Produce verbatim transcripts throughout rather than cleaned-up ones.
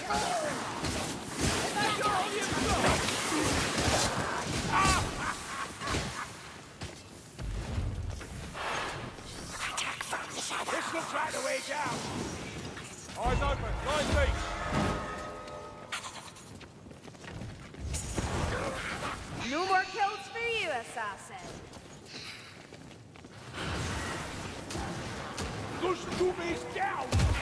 This looks like the way down. Eyes open, line deep. No more kills for you, assassin. Those two bees down.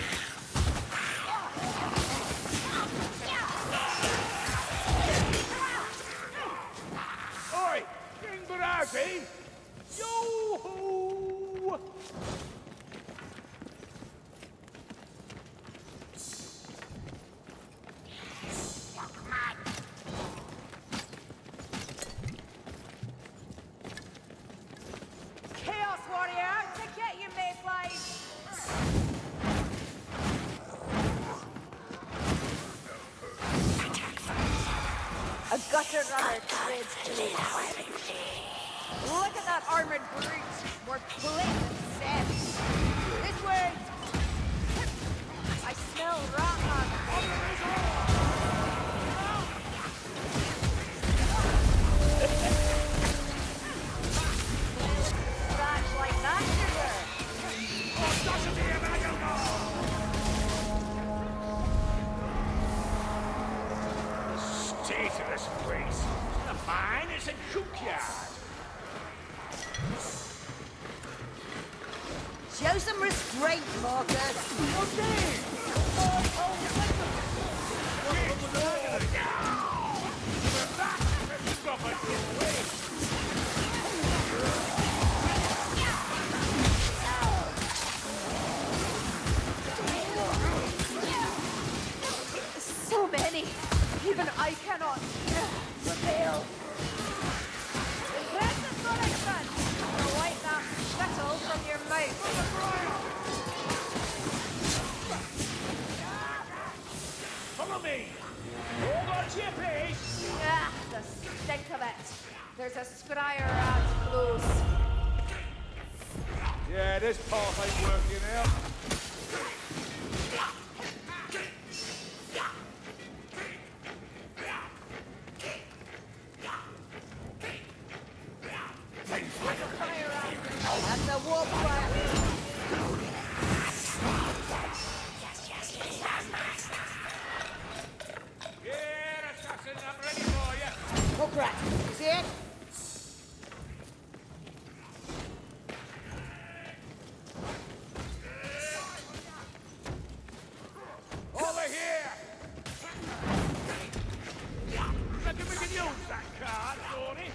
Oi, King Barazi. Yo-hoo! Chaos Warrior, out to get you, Mayflies! A gutter runner trades blades. Look at that armored brute. More plate than sense. This way! I smell rotten. Scratch like that, sugar. State of this place. The mine is a cookyard. Show some restraint, Marcus. So many. Even I cannot prevail. Where's the sonic gun? To wipe that spittle from your mouth. Follow me. Hold on to your pace. Ah, the stink of it. There's a scryer rat close. Yeah, this path ain't working out. That's a wolf rat. Yeah, assassin, I'm ready for you. Hook rat. See it? Over here! Reckon we can use that card, Tony?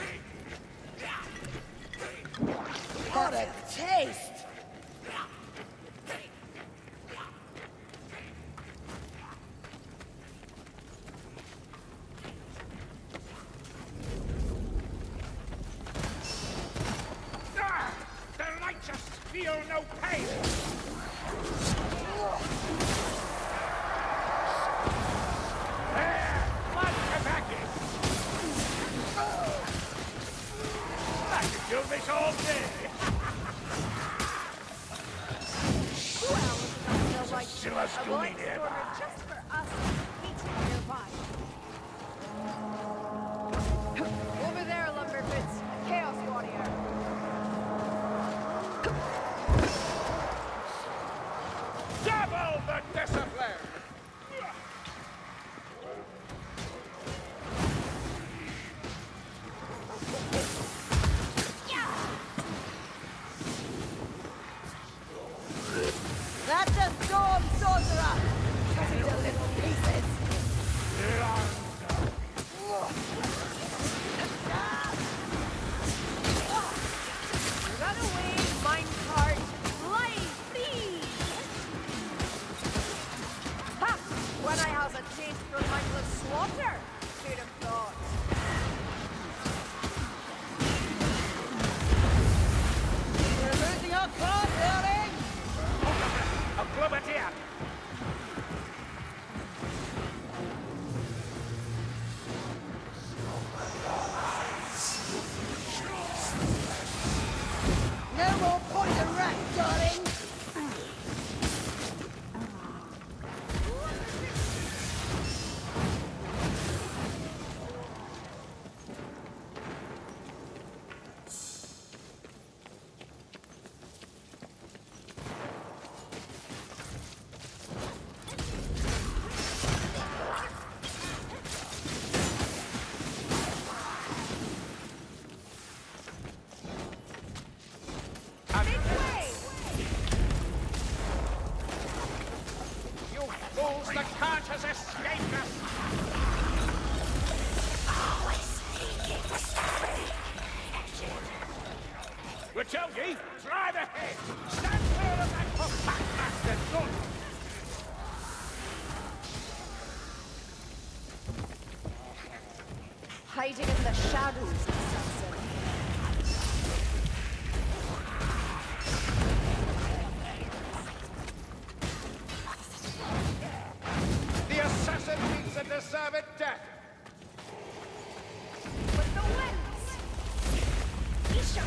What a taste! Ah! The righteous feel no pain! There! One tobacco! I could do this all day! Well, it feels like Still a a scooby voice nearby. ordered just for us, eating nearby. Over there, Lumberfoots, a Chaos Warrior. Double the discipline! That's a storm sorcerer! Cut into little pieces! Run away, minecart! Fly free! The cart has escaped us! Wachowski, drive ahead! Stand clear of that compact bastard! Good! Hiding in the shadows, assassin. The assassin meets a deserved death! With the winds! Isha!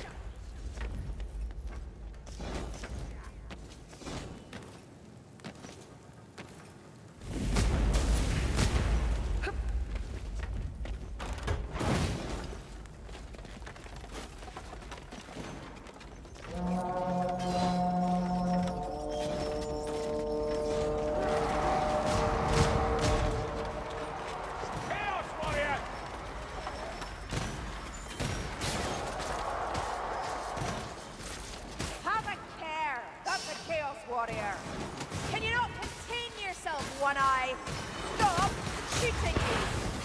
Warrior. Can you not contain yourself, One Eye? Stop shooting me!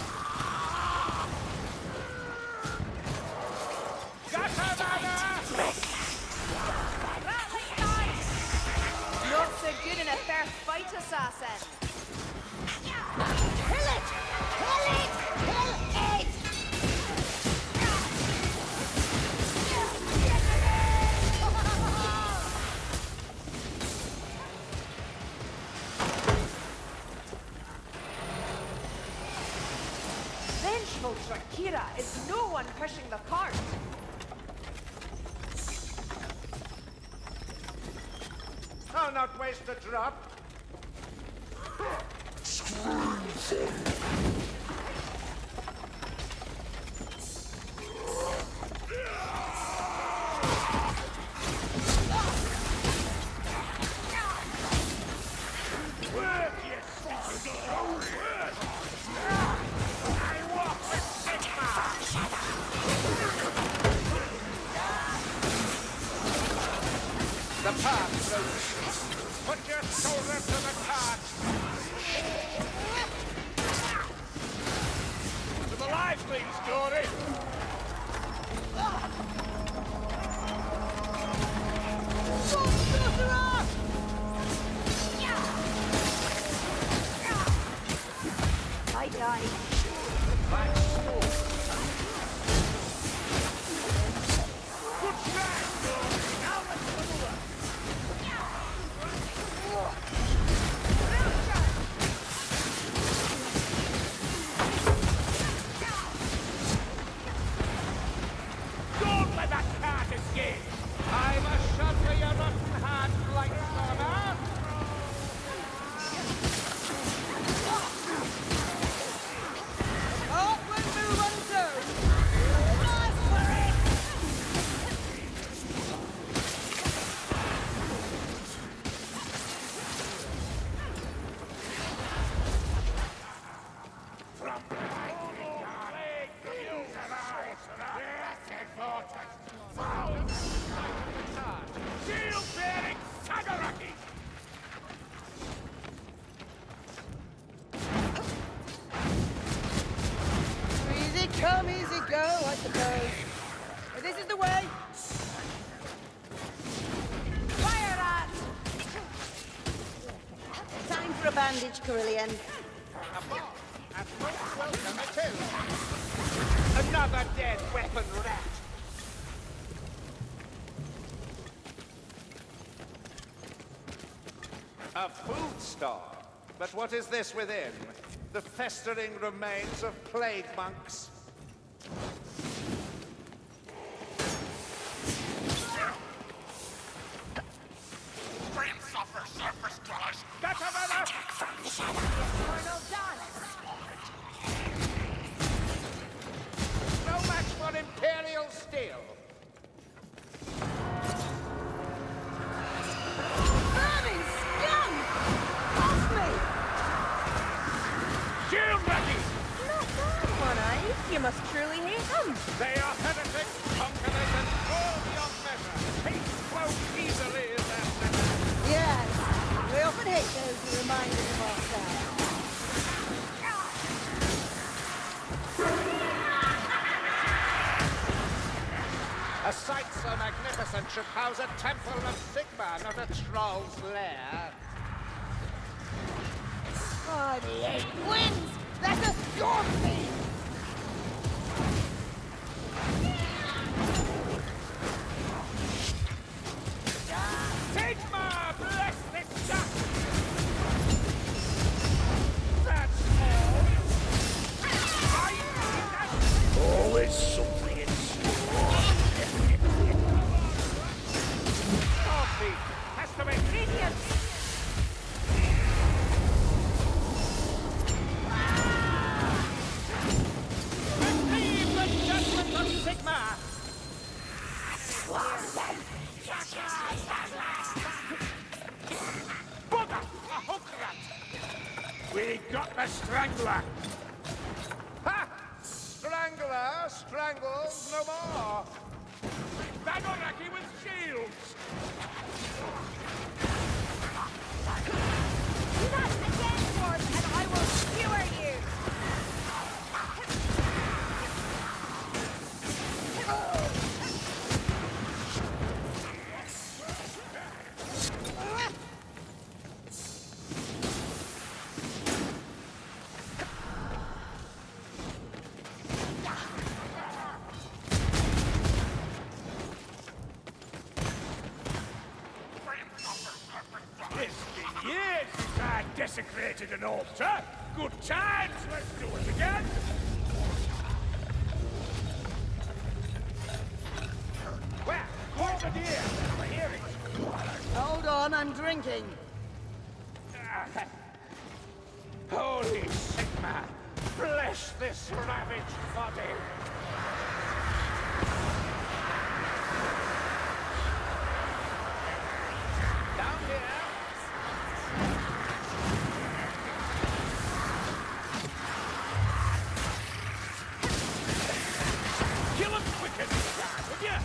Got her, Mother! Rattling knife! Not so good in a fair fight, assassin. Kill it! Kill it! Kill it! Vengeful Drakira is no one pushing the cart. I'll not waste a drop. Work, yes! I walk with Sigma! The path flows. Put your shoulder to the cart! To the live, please, Dory! I died. Like school. Good try, Dory! Now let's move up! Don't let that cat escape! I must shelter your rotten heart like Mama! Oh, we'll move on soon. From the plague of you, shield-bearing Sagaraki! Easy come, easy go, I suppose. This is the way. Fire at! Time for a bandage, Carillion. A bomb, and most welcome it is. Another dead weapon rat! A food store. But what is this within? The festering remains of plague monks. Got a brother! Final dance! No match for Imperial steel. Burning scum! Off me! Shield ready! Not bad, One Eye. You must truly hate them. They are heretics, conquerors, and all beyond measure. Hate flows easily in their center. Yes, we often hate those who remind us of ourselves. ourselves a temple of Sigma, not a troll's lair. Oh, the eight wins! That's a your thing! Sigma, bless this duck! That's all! Always something in store. Coffee has to be idiots! Receive the judgment of Sigma! Bugger! A hook rat! We got the Strangler! Ha! Strangler strangles no more! Bagoraki with shields! Do that again, Dwarf, and I will skewer you! It's been years since I desecrated an altar! Good times! Let's do it again! Well, quite a dear! I hear it! Hold on, I'm drinking. Ah, Holy Sigma! Bless this ravaged body! Down here! Kill him quicker this time, would ya?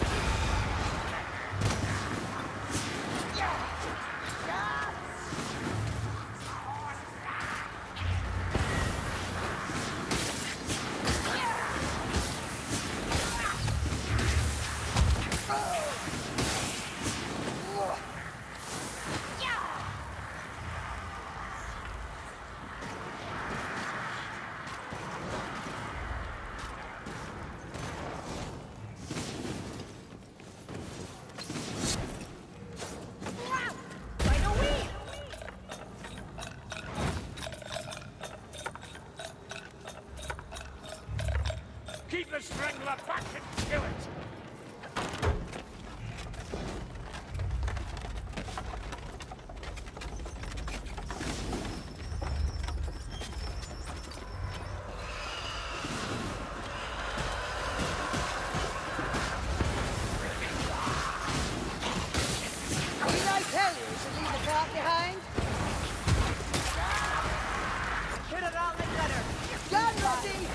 By the wheel! Keep the Strangler back and kill it! Did I tell you to leave the cart behind? Put it on the gutter! Gun ready!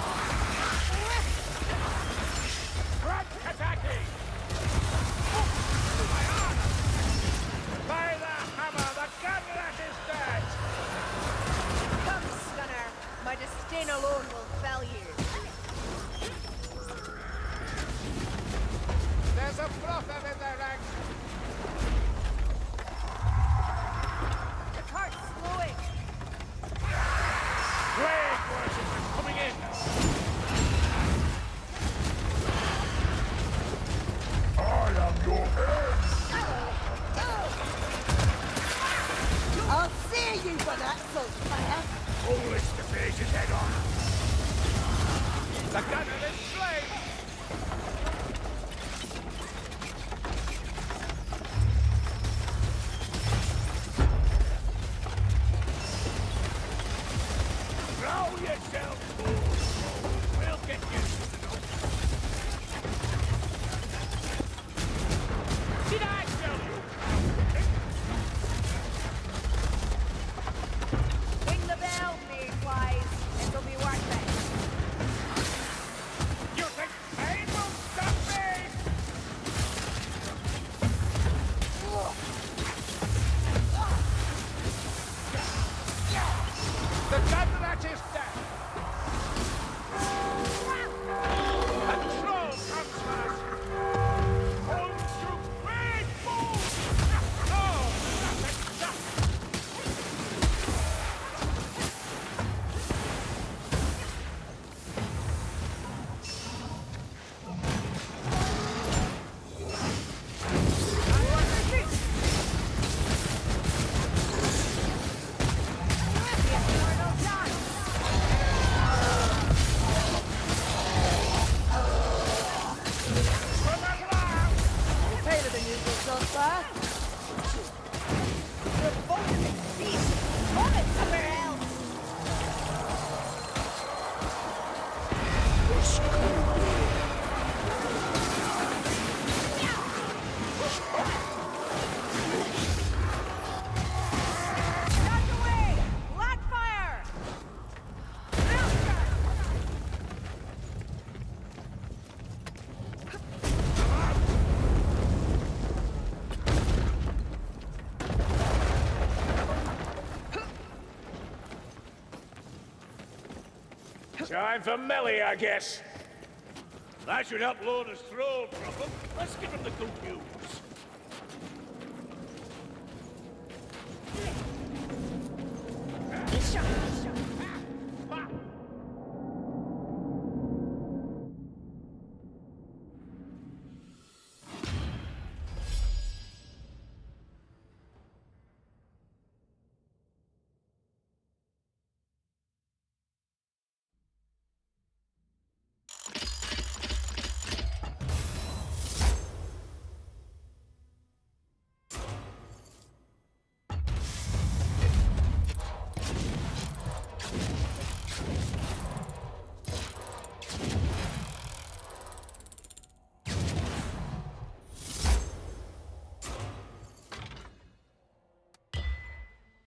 Front Kataki! My arm! By the hammer, the gunrat is dead! Come, Stunner! My disdain alone will fell you. There's a problem in their ranks! The cart's slowing! Plague worshippers coming in! I am your head! I'll see you for that, Saltfire! Foolish to face his head on! The gunner is slain! Throw yourself, fools! We'll get you! Did I tell you? Ring the bell, Mayflies. It'll be worth it. You think pain will stop Time for melee, I guess. That should help load his throne from him. Let's give him the good news. He's shot.